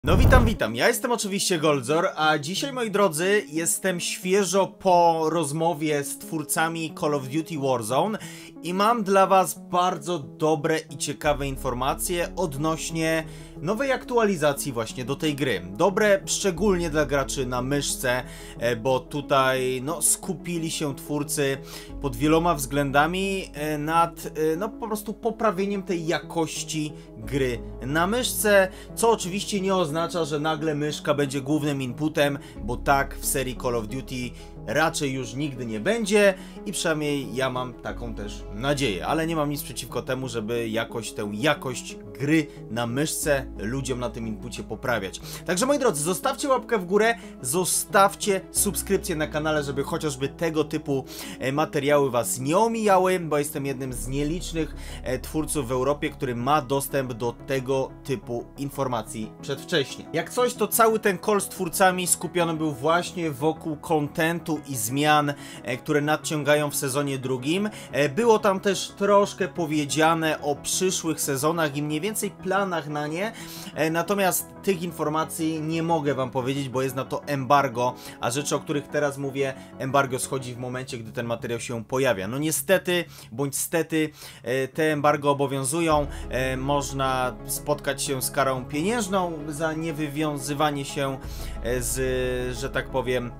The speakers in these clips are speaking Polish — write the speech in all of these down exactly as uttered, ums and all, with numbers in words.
No witam, witam, ja jestem oczywiście Goldzor, a dzisiaj, moi drodzy, jestem świeżo po rozmowie z twórcami Call of Duty Warzone i mam dla was bardzo dobre i ciekawe informacje odnośnie nowej aktualizacji właśnie do tej gry. Dobre szczególnie dla graczy na myszce, bo tutaj no, skupili się twórcy pod wieloma względami nad no, po prostu poprawieniem tej jakości gry na myszce, co oczywiście nie oznacza, że nagle myszka będzie głównym inputem, bo tak w serii Call of Duty raczej już nigdy nie będzie i przynajmniej ja mam taką też nadzieję, ale nie mam nic przeciwko temu, żeby jakoś tę jakość gry na myszce ludziom na tym inpucie poprawiać. Także moi drodzy, zostawcie łapkę w górę, zostawcie subskrypcję na kanale, żeby chociażby tego typu materiały was nie omijały, bo jestem jednym z nielicznych twórców w Europie, który ma dostęp do tego typu informacji przedwcześnie. Jak coś, to cały ten call z twórcami skupiony był właśnie wokół kontentu i zmian, które nadciągają w sezonie drugim. Było tam też troszkę powiedziane o przyszłych sezonach i mniej więcej planach na nie, natomiast tych informacji nie mogę wam powiedzieć, bo jest na to embargo, a rzeczy, o których teraz mówię, embargo schodzi w momencie, gdy ten materiał się pojawia. No niestety, bądź stety, te embargo obowiązują, można spotkać się z karą pieniężną za niewywiązywanie się z, że tak powiem,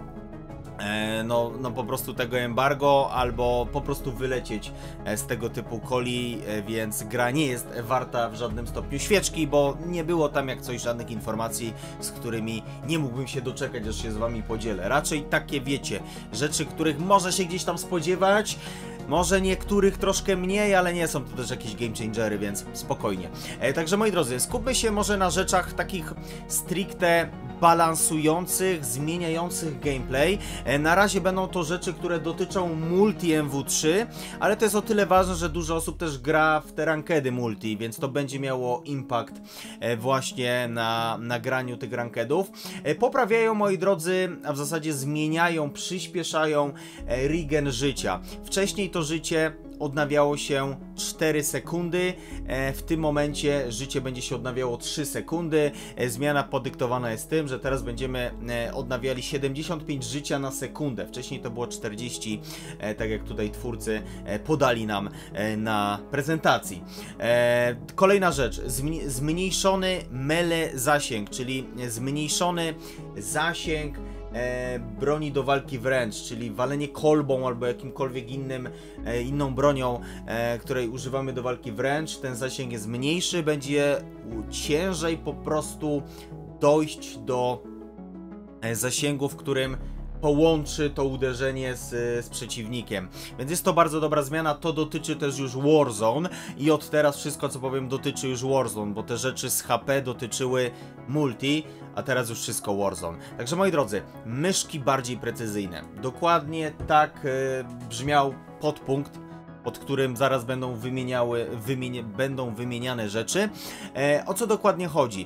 No, no po prostu tego embargo, albo po prostu wylecieć z tego typu coli, więc gra nie jest warta w żadnym stopniu świeczki, bo nie było tam jak coś żadnych informacji, z którymi nie mógłbym się doczekać, aż się z wami podzielę. Raczej takie, wiecie, rzeczy, których można się gdzieś tam spodziewać, może niektórych troszkę mniej, ale nie są to też jakieś game changery, więc spokojnie. E, także moi drodzy, skupmy się może na rzeczach takich stricte balansujących, zmieniających gameplay. E, na razie będą to rzeczy, które dotyczą multi M W trzy, ale to jest o tyle ważne, że dużo osób też gra w te rankedy multi, więc to będzie miało impact e, właśnie na nagraniu tych rankedów. E, poprawiają, moi drodzy, a w zasadzie zmieniają, przyspieszają e, regen życia. Wcześniej to życie odnawiało się cztery sekundy, w tym momencie życie będzie się odnawiało trzy sekundy. Zmiana podyktowana jest tym, że teraz będziemy odnawiali siedemdziesiąt pięć życia na sekundę. Wcześniej to było czterdzieści, tak jak tutaj twórcy podali nam na prezentacji. Kolejna rzecz, zmniejszony melee zasięg, czyli zmniejszony zasięg E, broni do walki wręcz, czyli walenie kolbą albo jakimkolwiek innym, e, inną bronią, e, której używamy do walki wręcz. Ten zasięg jest mniejszy, będzie ciężej po prostu dojść do e, zasięgu, w którym połączy to uderzenie z, z przeciwnikiem. Więc jest to bardzo dobra zmiana, to dotyczy też już Warzone i od teraz wszystko, co powiem, dotyczy już Warzone, bo te rzeczy z H P dotyczyły multi, a teraz już wszystko Warzone. Także moi drodzy, myszki bardziej precyzyjne. Dokładnie tak e, brzmiał podpunkt, pod którym zaraz będą wymieniały, wymieni będą wymieniane rzeczy. E, o co dokładnie chodzi?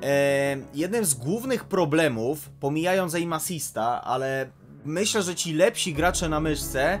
E, jednym z głównych problemów, pomijając aim assista, ale myślę, że ci lepsi gracze na myszce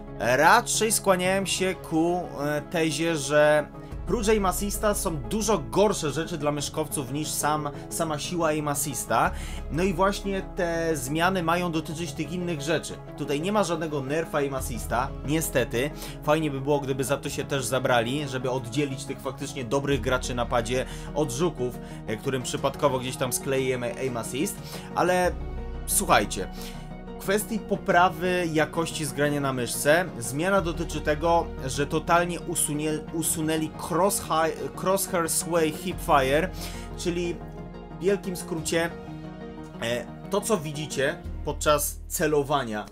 raczej skłaniają się ku e, tezie, że prócz aim assista są dużo gorsze rzeczy dla myszkowców niż sam, sama siła aim assista. No i właśnie te zmiany mają dotyczyć tych innych rzeczy. Tutaj nie ma żadnego nerfa aim assista, niestety. Fajnie by było, gdyby za to się też zabrali, żeby oddzielić tych faktycznie dobrych graczy na padzie od żuków, którym przypadkowo gdzieś tam skleiemy aim assist. Ale słuchajcie, w kwestii poprawy jakości zgrania na myszce, zmiana dotyczy tego, że totalnie usunie, usunęli crosshair sway hipfire, czyli w wielkim skrócie e, to, co widzicie podczas celowania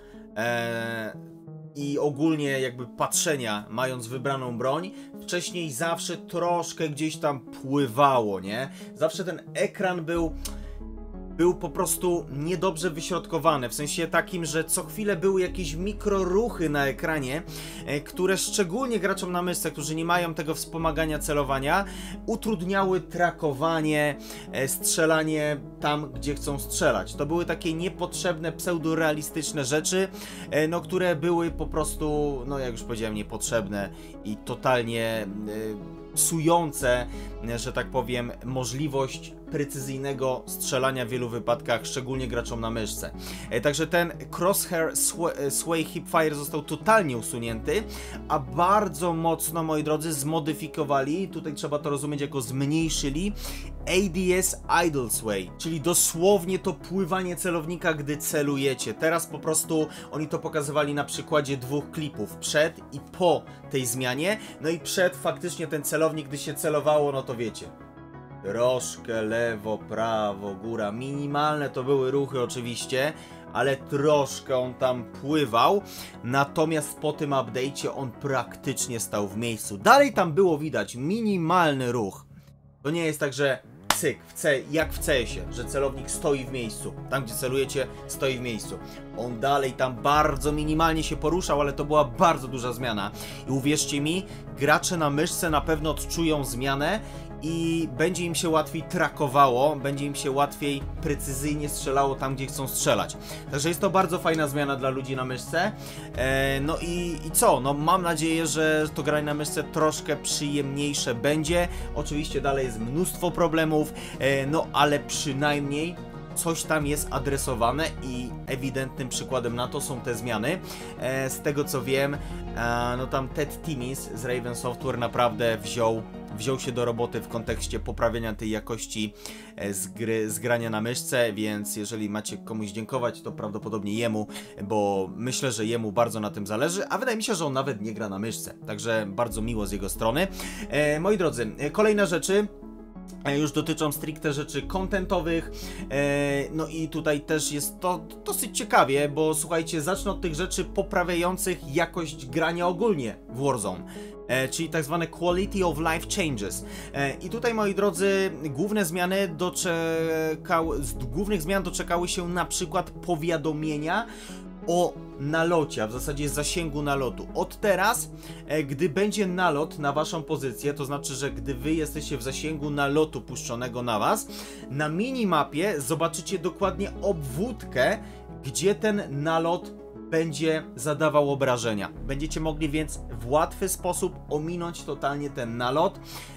e, i ogólnie jakby patrzenia, mając wybraną broń, wcześniej zawsze troszkę gdzieś tam pływało, nie? Zawsze ten ekran był... był po prostu niedobrze wyśrodkowany, w sensie takim, że co chwilę były jakieś mikroruchy na ekranie, które szczególnie graczom na myszce, którzy nie mają tego wspomagania celowania, utrudniały trakowanie, strzelanie tam, gdzie chcą strzelać. To były takie niepotrzebne, pseudorealistyczne rzeczy, no, które były po prostu, no jak już powiedziałem, niepotrzebne i totalnie psujące, że tak powiem, możliwość precyzyjnego strzelania w wielu wypadkach, szczególnie graczom na myszce. E, także ten Crosshair Sway, sway Hipfire został totalnie usunięty, a bardzo mocno, moi drodzy, zmodyfikowali, tutaj trzeba to rozumieć jako zmniejszyli, A D S Idle Sway, czyli dosłownie to pływanie celownika, gdy celujecie. Teraz po prostu oni to pokazywali na przykładzie dwóch klipów, przed i po tej zmianie. No i przed faktycznie ten celownik, gdy się celowało, no to wiecie, troszkę lewo, prawo, góra, minimalne to były ruchy oczywiście, ale troszkę on tam pływał, natomiast po tym update'cie on praktycznie stał w miejscu. Dalej tam było widać minimalny ruch. To nie jest tak, że cyk, w C, jak w C S-ie, że celownik stoi w miejscu. Tam, gdzie celujecie, stoi w miejscu. On dalej tam bardzo minimalnie się poruszał, ale to była bardzo duża zmiana. I uwierzcie mi, gracze na myszce na pewno odczują zmianę i będzie im się łatwiej trakowało, będzie im się łatwiej precyzyjnie strzelało tam, gdzie chcą strzelać. Także jest to bardzo fajna zmiana dla ludzi na myszce. E, no i, i co? No mam nadzieję, że to granie na myszce troszkę przyjemniejsze będzie. Oczywiście dalej jest mnóstwo problemów, e, no ale przynajmniej coś tam jest adresowane i ewidentnym przykładem na to są te zmiany. E, z tego co wiem, e, no tam Ted Timmins z Raven Software naprawdę wziął wziął się do roboty w kontekście poprawienia tej jakości z gry, z grania na myszce, więc jeżeli macie komuś dziękować, to prawdopodobnie jemu, bo myślę, że jemu bardzo na tym zależy, a wydaje mi się, że on nawet nie gra na myszce, także bardzo miło z jego strony. E, moi drodzy, kolejne rzeczy już dotyczą stricte rzeczy contentowych, no i tutaj też jest to dosyć ciekawie, bo słuchajcie, zacznę od tych rzeczy poprawiających jakość grania ogólnie w Warzone. Czyli tak zwane Quality of Life Changes. I tutaj, moi drodzy, główne zmiany doczekały, z głównych zmian doczekały się na przykład powiadomienia o nalocie, a w zasadzie zasięgu nalotu. Od teraz, e, gdy będzie nalot na waszą pozycję, to znaczy, że gdy wy jesteście w zasięgu nalotu puszczonego na was, na minimapie zobaczycie dokładnie obwódkę, gdzie ten nalot będzie zadawał obrażenia. Będziecie mogli więc w łatwy sposób ominąć totalnie ten nalot,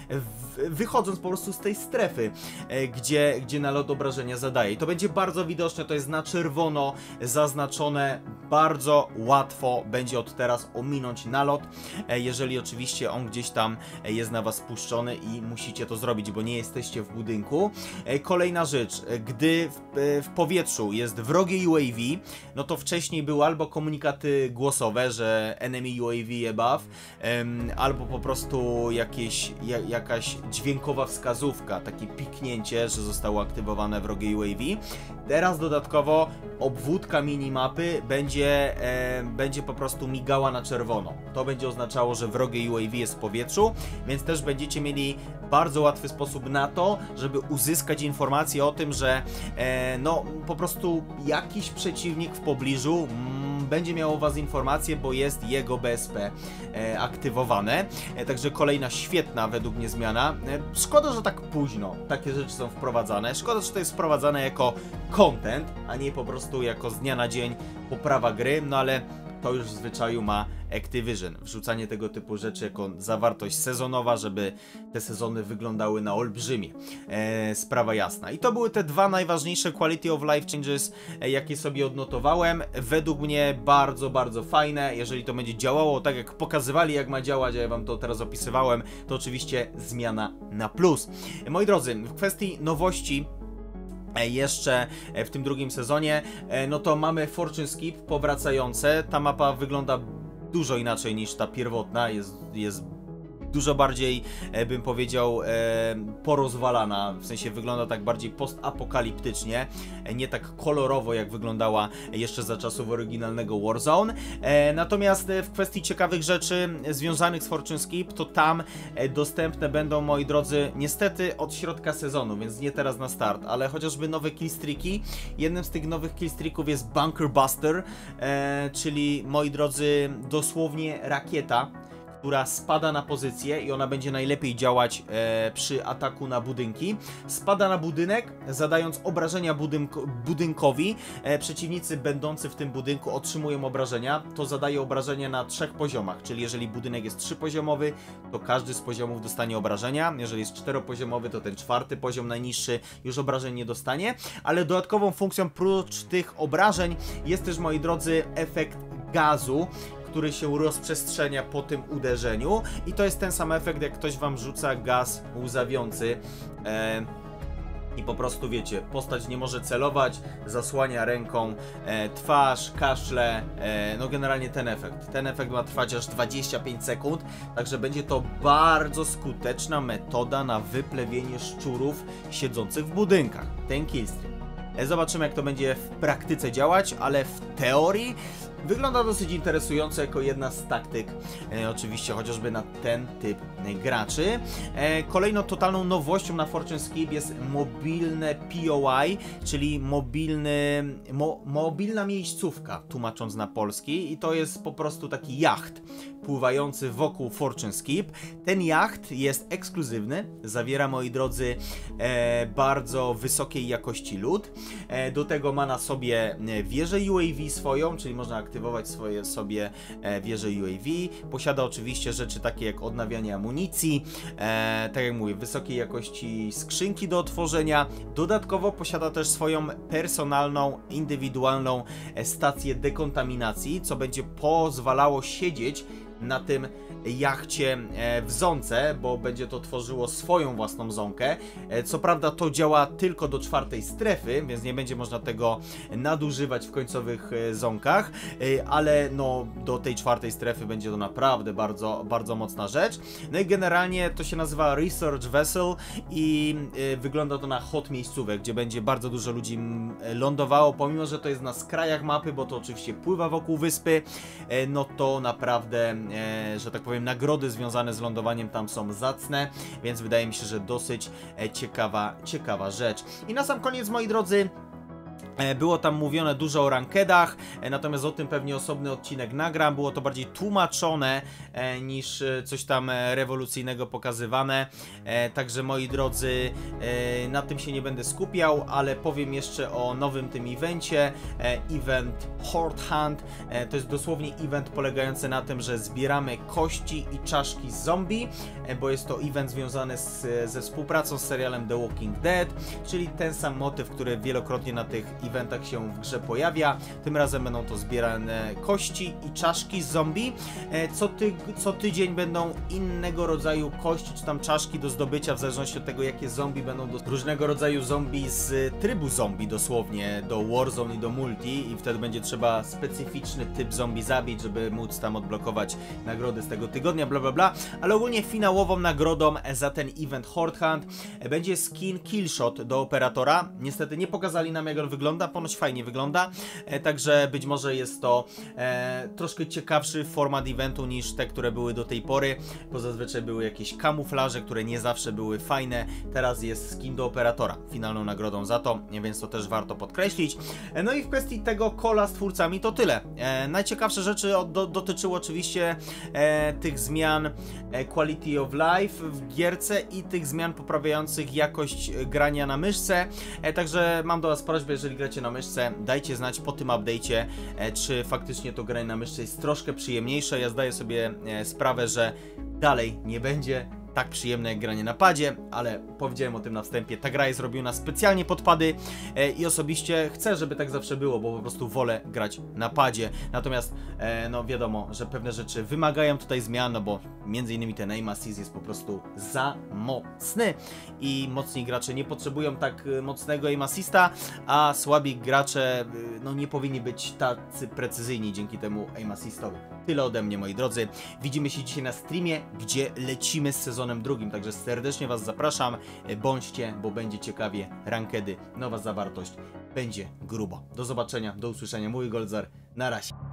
wychodząc po prostu z tej strefy, gdzie, gdzie nalot obrażenia zadaje. I to będzie bardzo widoczne, to jest na czerwono zaznaczone, bardzo łatwo będzie od teraz ominąć nalot, jeżeli oczywiście on gdzieś tam jest na was spuszczony i musicie to zrobić, bo nie jesteście w budynku. Kolejna rzecz, gdy w, w powietrzu jest wrogie U A V, no to wcześniej były albo komunikaty głosowe, że enemy U A V above, um, albo po prostu jakieś, ja, jakaś dźwiękowa wskazówka, takie piknięcie, że zostało aktywowane wrogie U A V. Teraz dodatkowo obwódka minimapy będzie, e, będzie po prostu migała na czerwono. To będzie oznaczało, że wrogie U A V jest w powietrzu, więc też będziecie mieli bardzo łatwy sposób na to, żeby uzyskać informację o tym, że e, no po prostu jakiś przeciwnik w pobliżu mm, będzie miał o was informację, bo jest jego B S P e, aktywowane. E, także kolejna świetna według mnie zmiana. E, szkoda, że tak późno takie rzeczy są wprowadzane. Szkoda, że to jest wprowadzane jako content, a nie po prostu jako z dnia na dzień poprawa gry, no ale to już w zwyczaju ma Activision. Wrzucanie tego typu rzeczy jako zawartość sezonowa, żeby te sezony wyglądały na olbrzymie. E, sprawa jasna. I to były te dwa najważniejsze Quality of Life Changes, e, jakie sobie odnotowałem. Według mnie bardzo, bardzo fajne. Jeżeli to będzie działało tak, jak pokazywali, jak ma działać, a ja wam to teraz opisywałem, to oczywiście zmiana na plus. E, moi drodzy, w kwestii nowości jeszcze w tym drugim sezonie, no to mamy Fortune Skip powracające. Ta mapa wygląda dużo inaczej niż ta pierwotna, jest, jest dużo bardziej, bym powiedział, porozwalana, w sensie wygląda tak bardziej postapokaliptycznie, nie tak kolorowo jak wyglądała jeszcze za czasów oryginalnego Warzone. Natomiast w kwestii ciekawych rzeczy związanych z Fortune Skip, to tam dostępne będą, moi drodzy, niestety od środka sezonu, więc nie teraz na start, ale chociażby nowe killstreaki. Jednym z tych nowych killstreaków jest Bunker Buster, czyli, moi drodzy, dosłownie rakieta, która spada na pozycję i ona będzie najlepiej działać e, przy ataku na budynki. Spada na budynek, zadając obrażenia budynko budynkowi. E, przeciwnicy będący w tym budynku otrzymują obrażenia. To zadaje obrażenia na trzech poziomach, czyli jeżeli budynek jest trzypoziomowy, to każdy z poziomów dostanie obrażenia. Jeżeli jest czteropoziomowy, to ten czwarty poziom najniższy już obrażeń nie dostanie. Ale dodatkową funkcją prócz tych obrażeń jest też, moi drodzy, efekt gazu, który się rozprzestrzenia po tym uderzeniu i to jest ten sam efekt, jak ktoś wam rzuca gaz łzawiący e, i po prostu wiecie, postać nie może celować, zasłania ręką e, twarz, kaszle, e, no generalnie ten efekt. Ten efekt ma trwać aż dwadzieścia pięć sekund, także będzie to bardzo skuteczna metoda na wyplewienie szczurów siedzących w budynkach. Ten killstream. E, zobaczymy, jak to będzie w praktyce działać, ale w teorii wygląda dosyć interesująco jako jedna z taktyk, e, oczywiście chociażby na ten typ e, graczy. E, kolejną totalną nowością na Fortune Skip jest mobilne P O I, czyli mobilny, mo, mobilna miejscówka, tłumacząc na polski, i to jest po prostu taki jacht pływający wokół Fortune Skip. Ten jacht jest ekskluzywny, zawiera, moi drodzy, e, bardzo wysokiej jakości lód. E, do tego ma na sobie wieżę U A V swoją, czyli można aktywować swoje sobie e, wieżę U A V. Posiada oczywiście rzeczy takie jak odnawianie amunicji, e, tak jak mówię, wysokiej jakości skrzynki do otworzenia. Dodatkowo posiada też swoją personalną, indywidualną stację dekontaminacji, co będzie pozwalało siedzieć na tym jachcie w zonce, bo będzie to tworzyło swoją własną zonkę. Co prawda to działa tylko do czwartej strefy, więc nie będzie można tego nadużywać w końcowych zonkach, ale no do tej czwartej strefy będzie to naprawdę bardzo, bardzo mocna rzecz. No i generalnie to się nazywa Research Vessel i wygląda to na hot miejscówek, gdzie będzie bardzo dużo ludzi lądowało, pomimo że to jest na skrajach mapy, bo to oczywiście pływa wokół wyspy, no to naprawdę, że tak powiem, nagrody związane z lądowaniem tam są zacne, więc wydaje mi się, że dosyć ciekawa, ciekawa rzecz. I na sam koniec, moi drodzy, było tam mówione dużo o rankedach, natomiast o tym pewnie osobny odcinek nagram. Było to bardziej tłumaczone niż coś tam rewolucyjnego pokazywane. Także, moi drodzy, na tym się nie będę skupiał, ale powiem jeszcze o nowym tym evencie. Event Horde Hunt. To jest dosłownie event polegający na tym, że zbieramy kości i czaszki zombie, bo jest to event związany z, ze współpracą z serialem The Walking Dead, czyli ten sam motyw, który wielokrotnie na tych eventach się w grze pojawia. Tym razem będą to zbierane kości i czaszki z zombie. Co, ty, co tydzień będą innego rodzaju kości czy tam czaszki do zdobycia, w zależności od tego, jakie zombie będą do różnego rodzaju zombie z trybu zombie, dosłownie do Warzone i do multi, i wtedy będzie trzeba specyficzny typ zombie zabić, żeby móc tam odblokować nagrody z tego tygodnia, bla bla bla. Ale ogólnie finałową nagrodą za ten event Horde Hunt będzie skin Killshot do operatora. Niestety nie pokazali nam, jak on wygląda. Ponoć fajnie wygląda, e, także być może jest to e, troszkę ciekawszy format eventu niż te, które były do tej pory, bo zazwyczaj były jakieś kamuflaże, które nie zawsze były fajne. Teraz jest skin do operatora finalną nagrodą za to, więc to też warto podkreślić. E, no i w kwestii tego kola z twórcami to tyle. E, najciekawsze rzeczy od, do, dotyczyły oczywiście e, tych zmian e, quality of life w gierce i tych zmian poprawiających jakość grania na myszce, e, także mam do was prośbę, jeżeli gracie na myszce, dajcie znać po tym update'cie, e, czy faktycznie to granie na myszce jest troszkę przyjemniejsze. Ja zdaję sobie e, sprawę, że dalej nie będzie tak przyjemne jak granie na padzie, ale powiedziałem o tym na wstępie, ta gra jest robiona specjalnie pod pady e, i osobiście chcę, żeby tak zawsze było, bo po prostu wolę grać na padzie. Natomiast e, no wiadomo, że pewne rzeczy wymagają tutaj zmian, no bo między innymi ten aim assist jest po prostu za mocny i mocni gracze nie potrzebują tak mocnego aim assista, a słabi gracze no nie powinni być tacy precyzyjni dzięki temu aim assistowi. Tyle ode mnie, moi drodzy. Widzimy się dzisiaj na streamie, gdzie lecimy z sezonem drugim, także serdecznie was zapraszam. Bądźcie, bo będzie ciekawie. Rankedy, nowa zawartość, będzie grubo. Do zobaczenia, do usłyszenia. Mój Goldzar, na razie.